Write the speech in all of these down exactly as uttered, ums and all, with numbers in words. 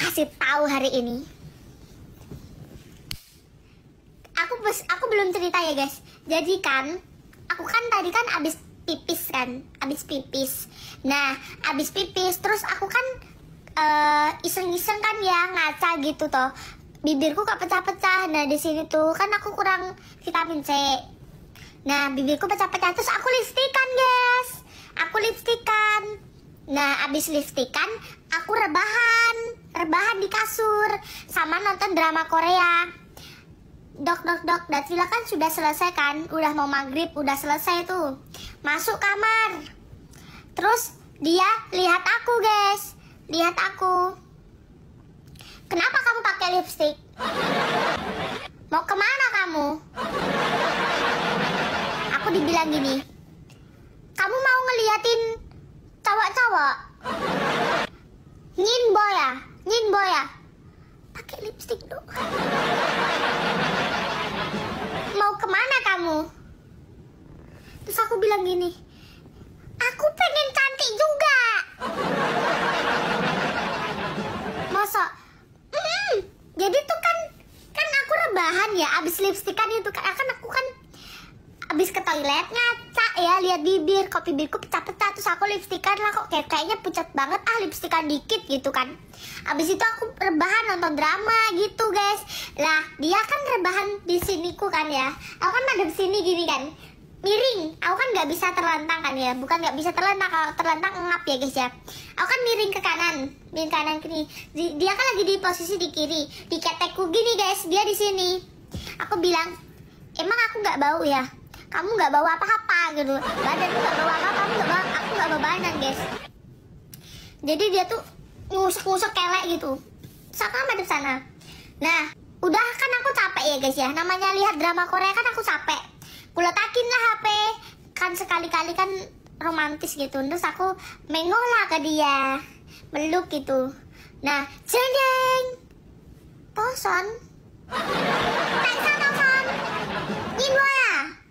kasih tahu hari ini. Aku bes, aku belum cerita ya guys. Jadi kan, aku kan tadi kan abis pipis kan, abis pipis. Nah, abis pipis terus aku kan uh, iseng-iseng kan ya ngaca gitu toh. Bibirku gak pecah-pecah. Nah di sini tuh kan aku kurang vitamin C. Nah bibirku pecah-pecah terus aku lipstikan guys. Aku lipstikan. Nah abis lipstikan aku rebahan, rebahan di kasur sama nonton drama Korea. Dok dok dok, Datvila kan sudah selesai kan, udah mau maghrib, udah selesai tuh. Masuk kamar. Terus dia lihat aku guys, lihat aku. Kenapa kamu pakai lipstick? Mau kemana kamu? Aku dibilang gini, kamu mau ngeliatin cowok-cowok? Nyinbo ya, nyinbo ya. Pakai lipstick dong. Mau kemana kamu? Terus aku bilang gini, aku pengen cantik juga. Masa? Hmm, jadi tuh kan, kan aku rebahan ya, abis lipstikan itu kan, kan aku kan abis ke toilet ngaca ya, lihat bibir, kok bibirku pecah-pecah, terus aku lipstikan lah, kok kayak kayaknya pucat banget, ah lipstikan dikit gitu kan. Abis itu aku rebahan nonton drama gitu guys. Lah dia kan rebahan di siniku kan ya, aku kan madep sini gini kan, miring, aku kan nggak bisa terlentang kan ya, bukan nggak bisa terlentang, kalau terlentang ngap ya guys ya. Aku kan miring ke kanan, miring kanan kiri. Dia kan lagi di posisi di kiri, di ketekku gini guys, dia di sini. Aku bilang, emang aku nggak bau ya? Kamu nggak bawa apa-apa gitu, badanku nggak bawa apa-apa, kamu nggak bawa, aku nggak bawa badan guys. Jadi dia tuh ngusuk-ngusuk kelek gitu, sama madep sana. Nah, udah kan aku capek ya guys ya, namanya lihat drama Korea kan aku capek. Kuletakin lah H P, kan sekali-kali kan romantis gitu. Terus aku mengol lah ke dia, meluk gitu. Nah, jeng Toson, tak bisa Toson, Inwo ya.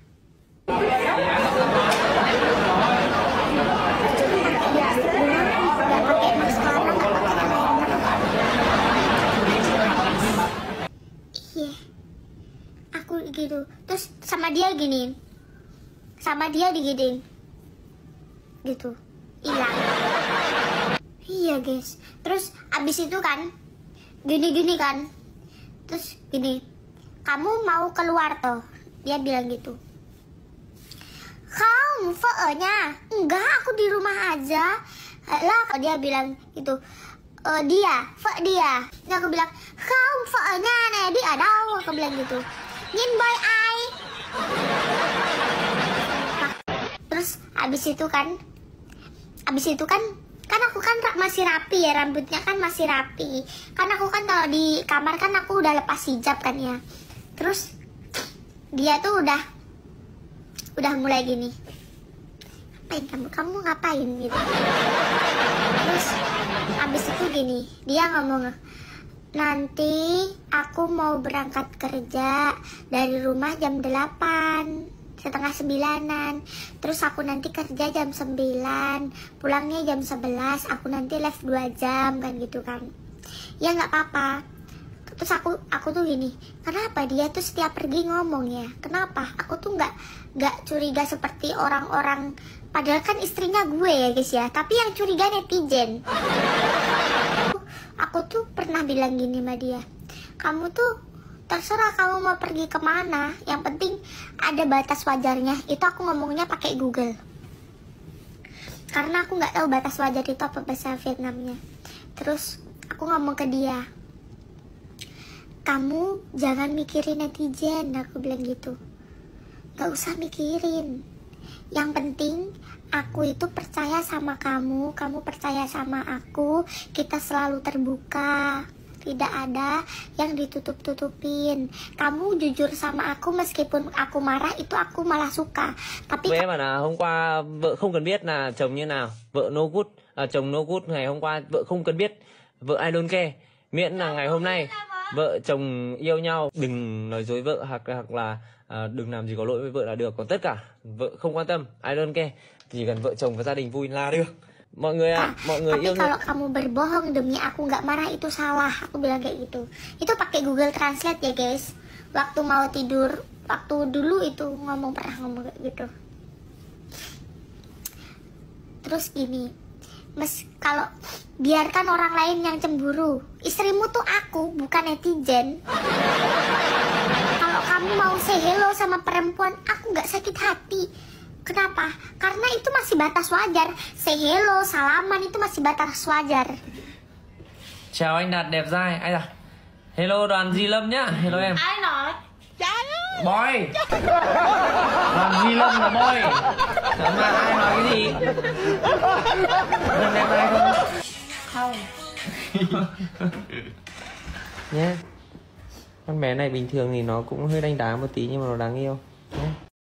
Iya, aku gitu. Terus sama dia gini, sama dia digituin, gitu, hilang. Iya guys. Terus abis itu kan, gini-gini kan, terus gini, kamu mau keluar toh? Dia bilang gitu. Kamu fe-nya? Enggak, aku di rumah aja. Lah, dia bilang gitu. E, dia, fe dia. Nah, aku bilang, kamu fe-nya nih, dia ada. Aku bilang gitu. Ngin boy ai. Terus abis itu kan, abis itu kan, kan aku kan masih rapi ya, rambutnya kan masih rapi. Kan aku kan kalau di kamar kan aku udah lepas hijab kan ya. Terus dia tuh udah udah mulai gini, ngapain kamu, kamu ngapain gitu. Terus abis itu gini, dia ngomong, nanti aku mau berangkat kerja dari rumah jam delapan, setengah sembilanan. Terus aku nanti kerja jam sembilan, pulangnya jam sebelas, aku nanti live dua jam kan gitu kan. Ya nggak apa-apa. Terus aku aku tuh gini, kenapa dia tuh setiap pergi ngomong ya? Kenapa? Aku tuh nggak nggak curiga seperti orang-orang, padahal kan istrinya gue ya guys ya. Tapi yang curiga netizen. Aku, aku tuh pernah bilang gini sama dia, kamu tuh terserah kamu mau pergi kemana, yang penting ada batas wajarnya. Itu aku ngomongnya pakai Google, karena aku nggak tahu batas wajar itu apa bahasa Vietnamnya. Terus aku ngomong ke dia, kamu jangan mikirin netizen, aku bilang gitu. Gak usah mikirin. Yang penting aku itu percaya sama kamu, kamu percaya sama aku. Kita selalu terbuka, tidak ada yang ditutup-tutupin. Kamu jujur sama aku meskipun aku marah, itu aku malah suka. Tapi với em bảo là hôm qua vợ không cần biết là chồng như nào, vợ no good, à, chồng no good. Ngày hôm qua vợ không cần biết, vợ I don't care, miễn là ngày hôm nay vợ chồng yêu nhau, đừng nói dối vợ hoặc hoặc là à, đừng làm gì có lỗi với vợ là được. Còn tất cả vợ không quan tâm, I don't care, chỉ cần vợ chồng và gia đình vui là được. Mọi người ạ, à, mọi người Tapi yêu kalau kamu berbohong demi aku nggak marah itu salah. Aku bilang kayak gitu. Itu pakai Google Translate ya guys. Waktu mau tidur, waktu dulu itu ngomong pernah ngomong kayak gitu. Terus gini, mes kalau biarkan orang lain yang cemburu. Istrimu tuh aku, bukan netizen. Kalau kamu mau say hello sama perempuan, aku nggak sakit hati. Kenapa? Karena itu masih batas wajar. Say hello, salaman itu masih batas wajar. Chào anh Đạt đẹp dai. Ai à? Hello đoàn Di Lâm nhá. Hello em. Ai nói? Boy. Đoàn Di Lâm là boy. Mà ai nói cái gì? Lần đẹp ai không? Không. Nhé. Con bé này bình thường thì nó cũng hơi đánh đá một tí nhưng mà nó đáng yêu. Nhé.